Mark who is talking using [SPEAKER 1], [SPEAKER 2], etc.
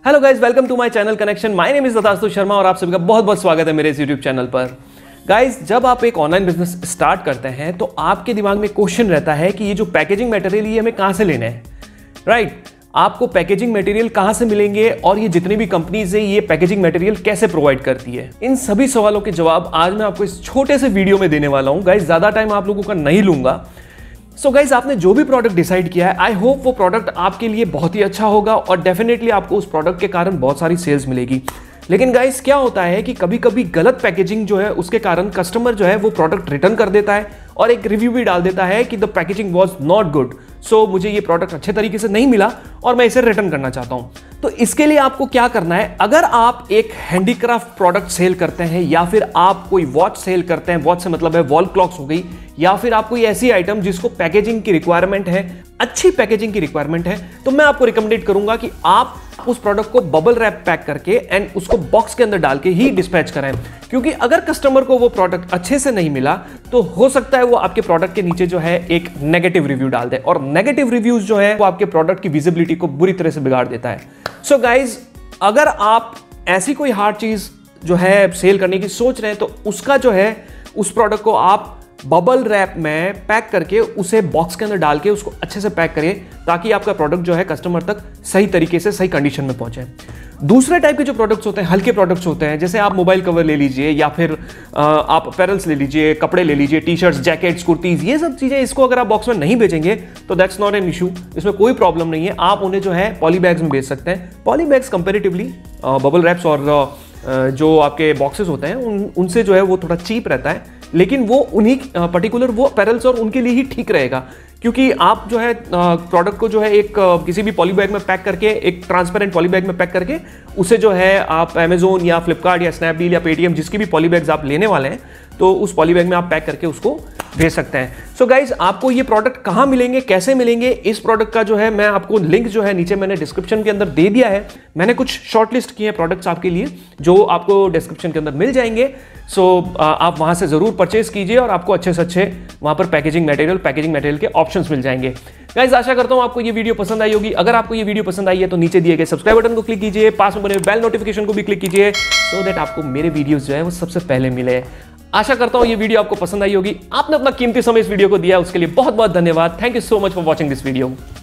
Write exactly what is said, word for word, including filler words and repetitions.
[SPEAKER 1] Hello guys, welcome to my channel connection. My name is Dattastu Sharma और आप सभी का बहुत बहुत स्वागत है मेरे इस यूट्यूब चैनल पर। गाइज, जब आप एक ऑनलाइन बिजनेस स्टार्ट करते हैं तो आपके दिमाग में क्वेश्चन रहता है कि ये जो पैकेजिंग मटेरियल ये हमें कहाँ से लेना है, राइट right? आपको पैकेजिंग मटेरियल कहाँ से मिलेंगे और ये जितनी भी कंपनीज है ये पैकेजिंग मटेरियल कैसे प्रोवाइड करती है। इन सभी सवालों के जवाब आज मैं आपको इस छोटे से वीडियो में देने वाला हूँ। गाइज, ज्यादा टाइम आप लोगों का नहीं लूंगा। सो गाइज, आपने जो भी प्रोडक्ट डिसाइड किया है, आई होप वो प्रोडक्ट आपके लिए बहुत ही अच्छा होगा और डेफिनेटली आपको उस प्रोडक्ट के कारण बहुत सारी सेल्स मिलेगी। लेकिन गाइज, क्या होता है कि कभी कभी गलत पैकेजिंग जो है उसके कारण कस्टमर जो है वो प्रोडक्ट रिटर्न कर देता है और एक रिव्यू भी डाल देता है कि the packaging was not good, so मुझे ये प्रोडक्ट अच्छे तरीके से नहीं मिला और मैं इसे रिटर्न करना चाहता हूं। तो इसके लिए आपको क्या करना है, अगर आप एक हैंडीक्राफ्ट प्रोडक्ट सेल करते हैं या फिर आप कोई वॉच सेल करते हैं, वॉच से मतलब है वॉल क्लॉक्स हो गई, या फिर आप कोई ऐसी आइटम जिसको पैकेजिंग की रिक्वायरमेंट है, अच्छी पैकेजिंग की रिक्वायरमेंट है, तो मैं आपको रिकमेंडेड करूंगा कि आप उस प्रोडक्ट को बबल रैप पैक करके एंड उसको बॉक्स के अंदर डाल के ही डिस्पैच कराएं। क्योंकि अगर कस्टमर को वो प्रोडक्ट अच्छे से नहीं मिला तो हो सकता है वो आपके प्रोडक्ट के नीचे जो है एक नेगेटिव रिव्यू डाल दे, और नेगेटिव रिव्यूज जो है वो आपके प्रोडक्ट की विजिबिलिटी को बुरी तरह से बिगाड़ देता है। सो गाइज, अगर आप ऐसी कोई हार्ड चीज जो है सेल करने की सोच रहे हैं तो उसका जो है उस प्रोडक्ट को आप बबल रैप में पैक करके उसे बॉक्स के अंदर डाल के उसको अच्छे से पैक करिए ताकि आपका प्रोडक्ट जो है कस्टमर तक सही तरीके से सही कंडीशन में पहुंचे। दूसरे टाइप के जो प्रोडक्ट्स होते हैं, हल्के प्रोडक्ट्स होते हैं, जैसे आप मोबाइल कवर ले लीजिए या फिर आप अपैरल्स ले लीजिए, कपड़े ले लीजिए, टी शर्ट्स, जैकेट्स, कुर्तीज, ये सब चीजें इसको अगर आप बॉक्स में नहीं बेचेंगे तो दैट्स नॉट एन इशू, इसमें कोई प्रॉब्लम नहीं है। आप उन्हें जो है पॉली बैग्स में बेच सकते हैं। Poly bags comparatively bubble wraps और जो आपके बॉक्सेस होते हैं उन उनसे जो है वो थोड़ा चीप रहता है, लेकिन वो उन्हीं पर्टिकुलर वो अपैरल्स और उनके लिए ही ठीक रहेगा। क्योंकि आप जो है प्रोडक्ट को जो है एक किसी भी पॉली बैग में पैक करके, एक ट्रांसपेरेंट पॉली बैग में पैक करके उसे जो है आप अमेजोन या फ्लिपकार्ट या स्नैपडील या पेटीएम जिसकी भी पॉली बैग्स आप लेने वाले हैं तो उस पॉली बैग में आप पैक करके उसको भेज सकते हैं। सो so गाइज, आपको ये प्रोडक्ट कहाँ मिलेंगे, कैसे मिलेंगे, इस प्रोडक्ट का जो है मैं आपको लिंक जो है नीचे मैंने डिस्क्रिप्शन के अंदर दे दिया है। मैंने कुछ शॉर्टलिस्ट किए हैं प्रोडक्ट्स आपके लिए जो आपको डिस्क्रिप्शन के अंदर मिल जाएंगे। सो so, आप वहां से जरूर परचेज कीजिए और आपको अच्छे से अच्छे वहां पर पैकेजिंग मटेरियल पैकेजिंग मटेरियल के ऑप्शंस मिल जाएंगे। गाइस, आशा करता हूं आपको ये वीडियो पसंद आई होगी। अगर आपको ये वीडियो पसंद आई है तो नीचे दिए गए सब्सक्राइब बटन को क्लिक कीजिए, पास में बने बेल नोटिफिकेशन को भी क्लिक कीजिए सो दैट आपको मेरे वीडियोस जो है वो सबसे पहले मिले। आशा करता हूं ये वीडियो आपको पसंद आई होगी। आपने अपना कीमती समय इस वीडियो को दिया, उसके लिए बहुत बहुत धन्यवाद। Thank you so much for watching this video.